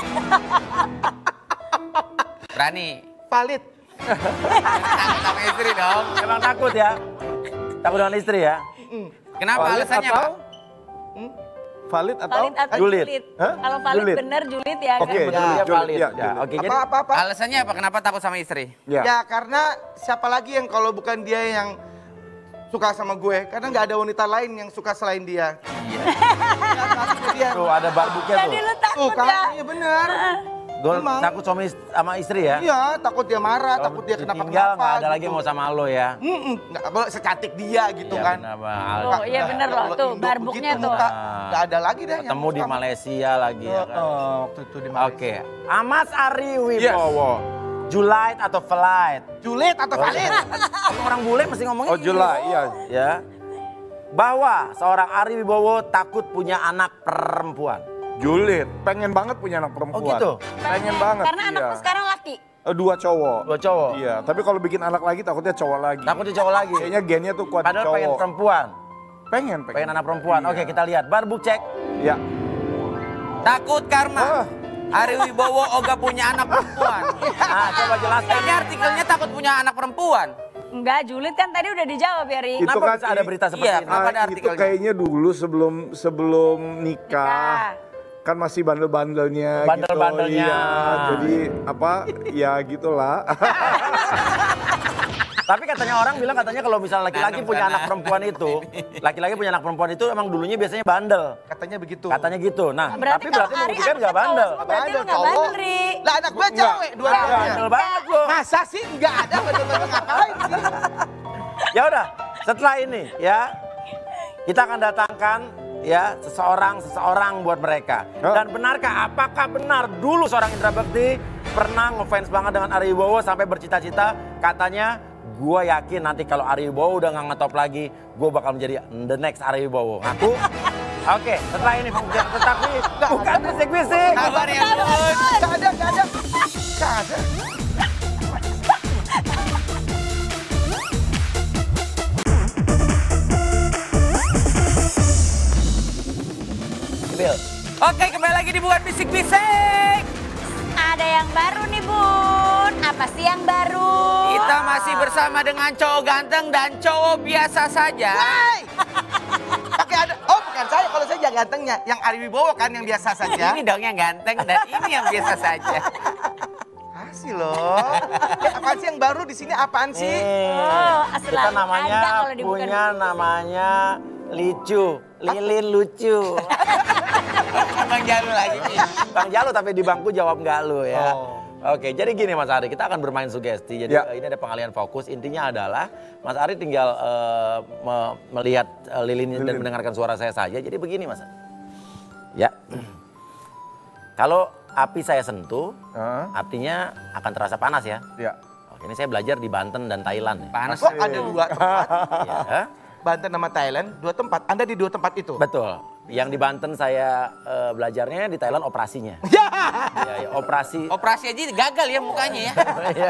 Berani. Valid. Takut sama istri dong. Emang takut ya? Takut dengan istri ya? Kenapa Valid alasannya, atau? Pak? Valid atau? Valid atau Julid? julid? Hah? Kalau valid Julid. bener julid ya. Oke, kan? Betul julid, dia julid, valid. iya, Ya, julid. oke, jadi Apa apa apa? Alasannya apa? Kenapa takut sama istri? Ya. Ya karena siapa lagi yang kalau bukan dia yang suka sama gue? Karena nggak ada wanita lain yang suka selain dia. Iya. dia. tuh ada barbuknya tuh. Jadi lu Tuh takut kan, ya? iya bener. Gue Emang. takut suami ist- sama istri ya? Iya, takut dia marah, Kalau takut dia ditinggal kenapa-kenapa. nggak ada lagi gitu. mau sama lo ya? Mm-mm, nggak boleh secantik dia gitu Iya, kan. benar, Bang. Tuh, iya bener loh. Kalau Tuh, Indo barbuknya begitu tuh. muka, nggak ada lagi deh. yang Ketemu di suka. Malaysia lagi ya kan? Heeh, waktu itu di Oke, Malaysia. Amas Ari Wibowo, Julid atau Flight? Julid atau valid? Orang bule mesti ngomongnya Oh, Julai, iya. Ya. Bahwa seorang Ari Wibowo takut punya anak perempuan. Julid, pengen banget punya anak perempuan. Oh, gitu? Pengen banget. Karena iya. anakku sekarang laki. Eh, Dua cowok. Dua cowok? Iya, tapi kalau bikin anak lagi takutnya cowok lagi. Takut dia cowok lagi? Kayaknya gennya tuh kuat di Padahal cowok. pengen perempuan. Pengen, pengen. Pengen anak perempuan. Iya. Oke, kita lihat. Barbuk cek. Ya. Takut karma. Ah. Ari Wibowo Oga punya anak perempuan. Nah, coba jelaskan. Ini artikelnya takut punya anak perempuan. Enggak, julid kan tadi udah dijawab ya, Ri. Itu Kenapa kan bisa ada i- berita seperti Iya, ini? kenapa ada Ah, itu artikelnya? kayaknya dulu sebelum sebelum nikah. Nikah. Kan masih bandel-bandelnya Bandel-bandelnya. gitu. Iya. Jadi apa? Ya gitulah. Tapi katanya orang bilang katanya kalau misalnya laki-laki Nanam punya sana. anak perempuan itu, laki-laki punya anak perempuan itu emang dulunya biasanya bandel. Katanya begitu. Katanya gitu. Nah, Berarti tapi kalau berarti Ari membuktikan anaknya nggak cowok bandel. semua, berarti lu nggak bandel, Ri. Lah anak gue cewek dua-duanya. Bandel banget lo. Masa sih nggak ada bener-bener ngapain sih? Ya udah, setelah ini ya kita akan datangkan ya seseorang seseorang buat mereka. Oh. Dan benarkah, apakah benar dulu seorang Indra Bekti pernah ngefans banget dengan Ari Wibowo sampai bercita-cita katanya, gue yakin nanti kalau Ari Wibowo udah nggak ngetop lagi, gue bakal menjadi the next Ari Wibowo. Aku? Oke, setelah ini pembuktian tetapi bukan bisik-bisik. Kabar ya Bun. Gak ada, gak ada. Gak ada. Bil. Oke, kembali lagi di Bukan Bisik-Bisik. Ada yang baru nih Bun. Apa sih yang baru? Kita masih bersama dengan cowok ganteng dan cowok biasa saja. Hai! Pakai ada. Oh, bukan saya. Kalau saya jangan gantengnya. Yang Ari Wibowo kan yang biasa saja. Ini dong yang ganteng dan ini yang biasa saja. Kasih loh. Eh, apaan sih yang baru di sini? Apaan sih? Oh, kita selalu namanya ada kalau di Bukan punya Bisik-Bisik. namanya Licu, Lilin lucu. Bang Jalu lagi. Bang Jalu tapi di bangku jawab nggak lu ya. Oh. Oke, jadi gini Mas Ari, kita akan bermain sugesti. Jadi Ya. eh, ini ada pengalihan fokus. Intinya adalah Mas Ari tinggal eh, me- melihat eh, lilin, dan Lilin. mendengarkan suara saya saja. Jadi begini Mas. Ya. Kalau api saya sentuh, Hah? artinya akan terasa panas ya. Ya. Oke, ini saya belajar di Banten dan Thailand. Ya. Panas. Kok ada dua tempat? Ya. Banten sama Thailand, dua tempat. Anda di dua tempat itu? Betul. Yang di Banten saya eh, belajarnya, di Thailand operasinya. Ya! Ya, ya, operasi. Operasi aja gagal ya mukanya ya. Iya.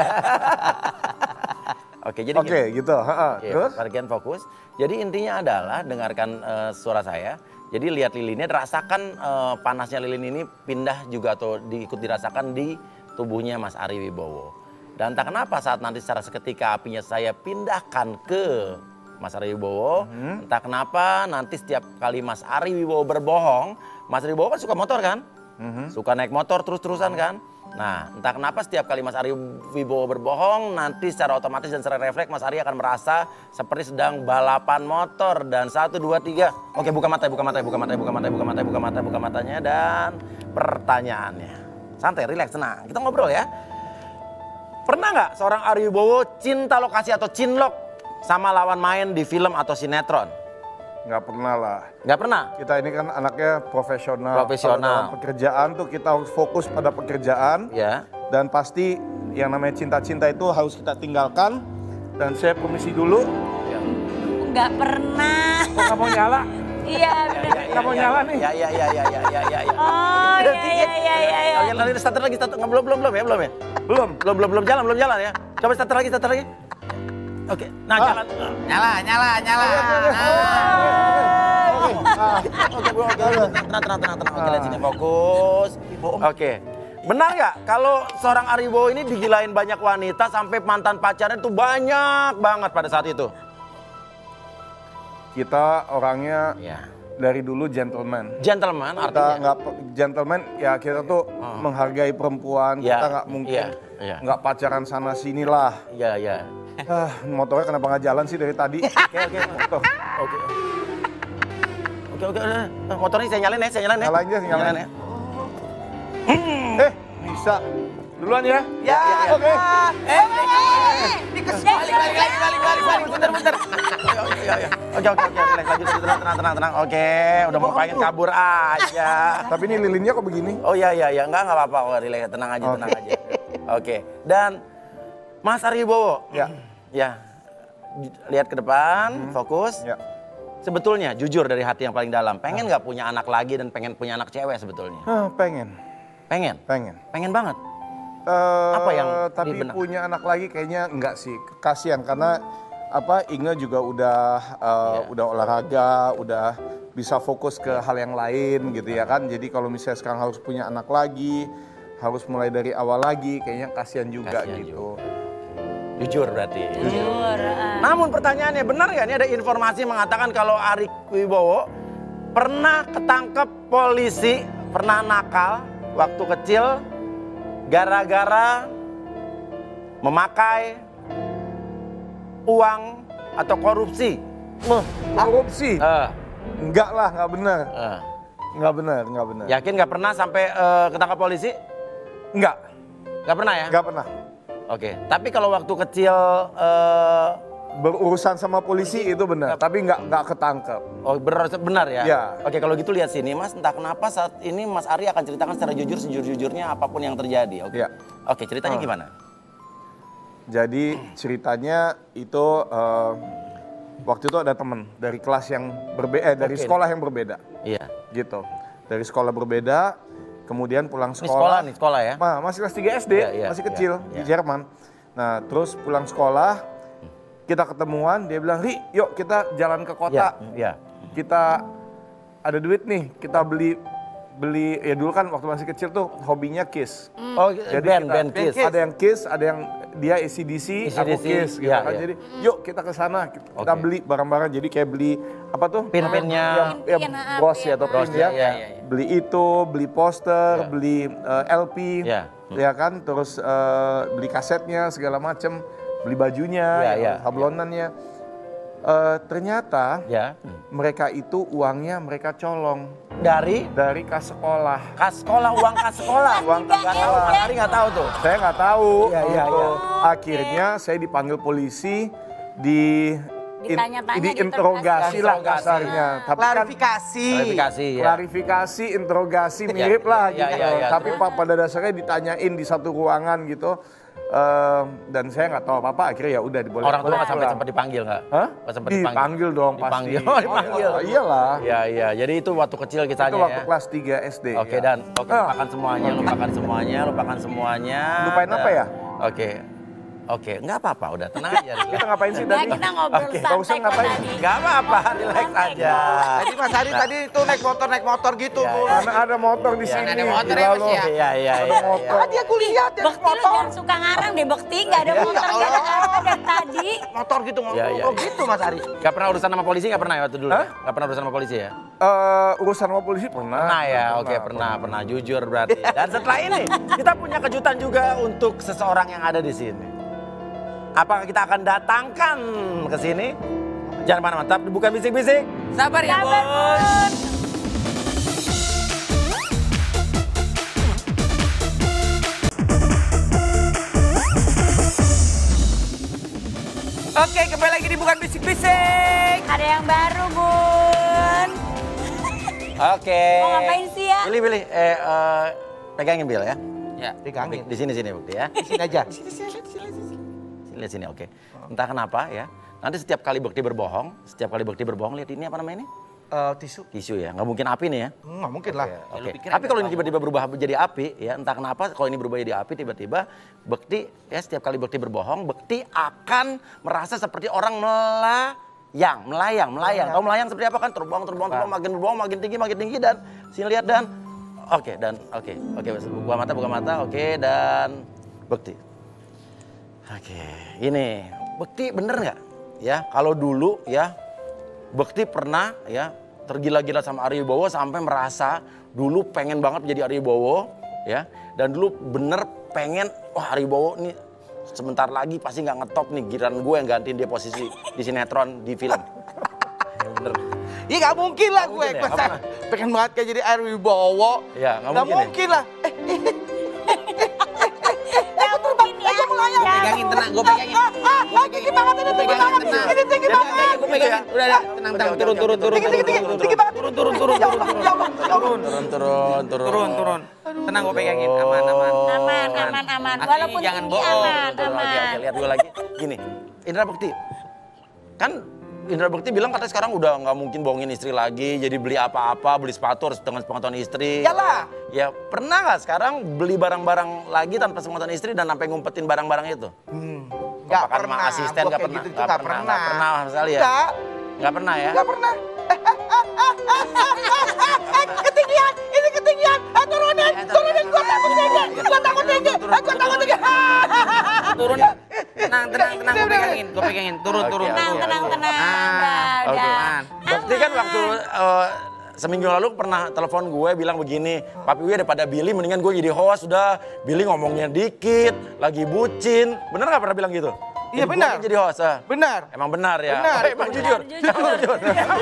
Oke, jadi Oke, gini. gitu. Ha-ha. Oke, Terus? bagian fokus. Jadi intinya adalah dengarkan eh, suara saya. Jadi lihat lilinnya, rasakan eh, panasnya lilin ini pindah juga atau diikut dirasakan di tubuhnya Mas Ari Wibowo. Dan entah kenapa saat nanti secara seketika apinya saya pindahkan ke Mas Ari Wibowo, Hmm. entah kenapa nanti setiap kali Mas Ari Wibowo berbohong, Mas Ari Wibowo kan suka motor kan? Mhm. Suka naik motor terus-terusan kan? Nah, entah kenapa setiap kali Mas Ari Wibowo berbohong, nanti secara otomatis dan secara refleks Mas Ari akan merasa seperti sedang balapan motor. Dan satu, dua, tiga. Oke, buka mata, buka mata, buka mata, buka mata, buka mata, buka mata, buka matanya. Dan pertanyaannya. Santai, rileks, tenang. Kita ngobrol ya. Pernah nggak seorang Ari Wibowo cinta lokasi atau cinlok sama lawan main di film atau sinetron? Nggak pernah lah. Nggak pernah? Kita ini kan anaknya profesional. Profesional. Kalau dalam pekerjaan tuh kita harus fokus pada pekerjaan. Ya. Dan pasti yang namanya cinta-cinta itu harus kita tinggalkan. Dan saya permisi dulu. Nggak pernah. Kok nggak mau nyala? Iya benar. Nggak mau nyala nih. Ya, ya, ya, ya, ya, ya, ya, ya. Oh iya iya iya iya. iya. Oke, lari starter lagi, starter. Nggak, belum, belum, belum ya, belum ya? Belum. Belum, belum, belum jalan, belum jalan ya. Coba starter lagi, starter lagi. Oke, nah Ah. jalan. Nyala, nyala, nyala. Ah, Oke, Bu, oke, tenang, tenang, tenang, tenang, tenang. Oke, lihat sini, fokus. Oke. Benar nggak kalau seorang Ari Wibowo ini digilain banyak wanita sampai mantan pacarnya tuh banyak banget pada saat itu? Kita orangnya Ya. dari dulu gentleman. Gentleman Kita artinya. nggak pe- gentleman ya kita tuh Oh. menghargai perempuan. Ya, Kita nggak mungkin iya, iya. nggak pacaran sana sini lah. Iya, iya. Ah, motornya kenapa nggak jalan sih dari tadi? Oke, oke. Motor. Oke. Oke, oke, udah. Eh, Motornya saya nyalain ya, saya nyalain ya. Nyalain aja, nyalain. ya. Eh, bisa. Duluan ya. Ya, Oke. Eh, balik, balik, balik, balik, balik, balik, bentar, bentar. Oke, oke, oke, relax lagi, tenang, tenang, tenang, tenang. Oke, udah mau pengen kabur aja. Tapi ini lilinnya kok begini? Oh iya, iya, iya, enggak, enggak apa-apa, kok, relax, tenang aja, tenang aja. Oke, dan Mas Ari Wibowo, Ya. ya, lihat ke depan, fokus. Ya. Sebetulnya, jujur dari hati yang paling dalam, pengen nggak punya anak lagi dan pengen punya anak cewek sebetulnya? Ah, pengen, Pengen, pengen. pengen banget. Eh, Apa yang tapi di benak? punya anak lagi kayaknya enggak sih. Kasihan karena apa Inge juga udah eh, Iya. udah olahraga, udah bisa fokus ke hal yang lain gitu ya kan. Jadi kalau misalnya sekarang harus punya anak lagi, harus mulai dari awal lagi, kayaknya kasihan juga Kasihan gitu. Jujur berarti. Jujur. ah. Namun pertanyaannya, benar nggak? Ini ada informasi mengatakan kalau Ari Wibowo pernah ketangkep polisi, pernah nakal waktu kecil gara-gara memakai uang atau korupsi. Meh, korupsi? Eh, Enggak lah, enggak benar. eh. Enggak benar, enggak benar. Yakin nggak pernah sampai eh, ketangkap polisi? Enggak, Nggak pernah ya? enggak pernah. Oke, tapi kalau waktu kecil eh, berurusan sama polisi itu benar, tapi nggak nggak ketangkep. Oh benar benar ya? Ya. Oke kalau gitu lihat sini Mas, entah kenapa saat ini Mas Ari akan ceritakan secara jujur sejujur-jujurnya apapun yang terjadi. Oke. Ya. Oke ceritanya Ah. gimana? Jadi ceritanya itu uh, waktu itu ada teman dari kelas yang berbeda, eh, dari Oke. sekolah yang berbeda, Iya. gitu. Dari sekolah berbeda, kemudian pulang Ini sekolah. sekolah nih sekolah ya? Ma, masih kelas tiga S D, Iya, iya, masih iya, kecil iya. di Jerman. Nah terus pulang sekolah, kita ketemuan, dia bilang, Ri, yuk kita jalan ke kota. Iya. Iya. Kita ada duit nih, kita beli beli ya dulu kan waktu masih kecil tuh hobinya Kiss. Oh band kita- band Kiss. Ada yang Kiss, ada yang dia A C D C, aku A C D C, Kiss gitu iya, kan. iya. Jadi yuk kita ke sana, kita Oke. beli barang-barang. Jadi kayak beli apa tuh? Pin-pinnya. Yang, yang Pin-pin, ah, bros ya atau Bros, pin ya. iya, iya, iya. Beli itu, beli poster, Iya. beli eh, L P, Iya. ya kan. Terus eh, beli kasetnya segala macem, beli bajunya, Iya, yang iya. sablonannya. Eh, ternyata Ya. mereka itu uangnya mereka colong Dari dari kas sekolah. kas sekolah, uang kas sekolah. Uang kas Nggak tahu, sekolah. Mas Ari nggak tahu tuh. Saya nggak tahu. Iya, iya, gitu. iya. Akhirnya saya dipanggil polisi, di Ditanya-tanya, diinterogasi lah diinterogasi. kasarnya. Tapi kan Klarifikasi. Klarifikasi ya. klarifikasi, interogasi mirip lah iya, gitu. iya, iya. Tapi pa- pada dasarnya ditanyain di satu ruangan gitu. Ehm, dan saya nggak tahu apa-apa. Akhirnya ya udah diboleh. Orang tua nggak boleh sampai pulang. sempat dipanggil nggak? Hah? Nggak sempat dipanggil. Dipanggil dong pasti. Dipanggil. Oh, dipanggil. Oh, iyalah. Iya iya. Jadi itu waktu kecil kisahnya Itu waktu ya. kelas tiga S D. Oke ya. dan oke Ah. lupakan semuanya, lupakan semuanya, lupakan semuanya. Lupain apa Dan- ya? Oke. Oke, nggak apa-apa, udah tenang aja. Kita ngapain sih Enggak, tadi? kita ngobrol Oke, santai nggak usah kok ngapain. tadi. Nggak apa-apa, relax aja. Jadi Mas Ari tadi itu naik motor naik motor gitu, Iya, Bu. iya. Karena ada motor di Iya, sini. ada motor Gila ya, Mas, lo. ya? Iya iya Ada iya. motor. Tadi aku lihat ya Bekti lu motor. jangan suka ngarang deh, Bekti nggak ada motor, nggak ada apa dari tadi. Motor gitu ngomong. Iya, iya, Oh iya. gitu Mas Ari. Gak pernah urusan sama polisi, gak pernah ya waktu dulu? Hah? Gak pernah urusan sama polisi ya? Eh, urusan sama polisi pernah. Pernah ya, oke pernah, pernah, jujur berarti. Dan setelah ini, kita punya kejutan juga untuk seseorang yang ada di sini. Apakah kita akan datangkan ke sini? Jangan mana-mana, tapi bukan bisik-bisik. Sabar ya, Sabar, Bos. Bun. Oke, kembali lagi di Bukan Bisik-Bisik. Ada yang baru, Bun. Oke. Mau ngapain sih ya? Pilih, pilih. Eh, eh, pegangin Bil ya. Ya. Pegangin. Di sini, sini Bukti ya. Sini aja. Sini, lihat sini, oke. Entah kenapa ya. Nanti setiap kali Bukti berbohong, setiap kali Bukti berbohong, lihat ini apa namanya ini? Eh, tisu. Tisu ya, nggak mungkin api nih ya. Nggak mungkin lah. Oke. Tapi kalau ini tiba-tiba berubah menjadi api, ya entah kenapa kalau ini berubah jadi api tiba-tiba Bekti ya setiap kali Bekti berbohong, Bekti akan merasa seperti orang melayang, melayang, melayang. Tahu melayang seperti apa kan? Terbang, terbang, terbang, makin berbohong, makin tinggi, makin tinggi dan sini lihat dan oke dan oke, oke buka mata, buka mata, oke dan Bekti. Oke, ini Bekti bener nggak? Ya kalau dulu ya. Bekti pernah ya tergila-gila sama Ari Wibowo sampai merasa dulu pengen banget menjadi Ari Wibowo ya dan dulu bener pengen wah Ari Wibowo nih sebentar lagi pasti nggak ngetop nih giliran gue yang gantiin dia posisi di sinetron di film. Ya, bener. Iya nggak mungkin lah Nggak gue. mungkin ya, Mas nggak Ari. Pengen banget kayak jadi Ari Wibowo. Ya, nggak Nggak mungkin ya. mungkin lah. Eh, Nggak mungkin ya. Ya. Pegangin tenang, gue pegangin. ah, tinggi banget ini, tinggi banget. tenang. Ini tinggi banget. Gue pegangin. Udah, udah. Tenang, tenang. Turun, turun, turun. Tinggi, tinggi, tinggi, turun, tinggi banget. turun, turun, turun, turun, turun. Ya Allah, ya Allah. Turun, turun, turun. Turun, turun. Tenang, gue pegangin. Aman, aman. Aman, aman, aman. Asli, Walaupun jangan tinggi bohong. aman, Turun, oke, aman. oke, lihat gue lagi. Gini, Indra Bekti. Kan Indra Bekti bilang katanya sekarang udah nggak mungkin bohongin istri lagi, jadi beli apa-apa, beli sepatu harus dengan sepengetahuan istri. Iyalah. Ya pernah nggak sekarang beli barang-barang lagi tanpa sepengetahuan istri dan sampai ngumpetin barang-barang itu? Hmm, nggak Apakah pernah. sama asisten Gua nggak kayak pernah? gitu tuh Nggak nggak pernah, pernah. nggak pernah sama sekali ya? Nggak, Nggak pernah ya? nggak pernah. Eh, eh, eh, eh, eh, eh, eh, eh, ketinggian, ini ketinggian. Eh, turunin, turunin. Gua takut tinggi, gua takut tinggi, eh, gua takut tinggi. Turun. Tenang, tenang, tenang. Gue pegangin. Gue pegangin. Turun, Oke, turun. oke, Tenang, turun. tenang, tenang. Ah, Udah, Oke. udah. Bekti kan waktu eh, seminggu lalu pernah telepon gue bilang begini, Papi gue daripada Billy mendingan gue jadi host sudah. Billy ngomongnya dikit, lagi bucin. Bener nggak pernah bilang gitu? Iya, Jadi benar. gue jadi host. ah. Benar. Emang benar ya? Benar. Oh, emang jujur. Jujur.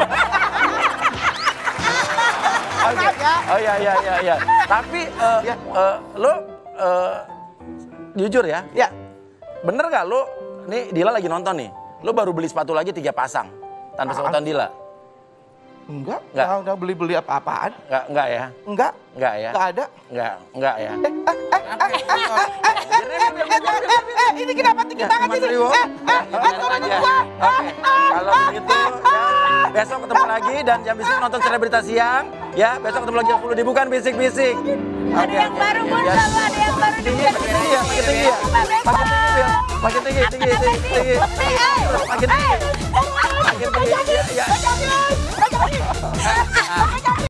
Oke. Oh iya iya iya iya. Tapi eh, Ya. eh, lo eh, jujur ya? Ya. Bener gak lo, nih Dila lagi nonton nih. Lo baru beli sepatu lagi tiga pasang tanpa sebutan Dila? Enggak, Enggak. enggak, enggak beli-beli apa-apaan. Enggak, enggak ya? Enggak, Enggak ya? enggak ada. Enggak, enggak ya? Eh, ini kenapa tinggi banget Mas ini? Riwo. Eh, eh, eh, turunin gua. Oke, kalau begitu ya, besok ketemu lagi dan yang bisa nonton selebritas siang, ya besok ketemu lagi jam sepuluh dibukan bisik-bisik. Ada yang baru muncul, ada yang baru Tinggi, makin tinggi ya, makin tinggi ya. Makin tinggi, Bil. Makin tinggi, tinggi, tinggi, tinggi. Makin tinggi.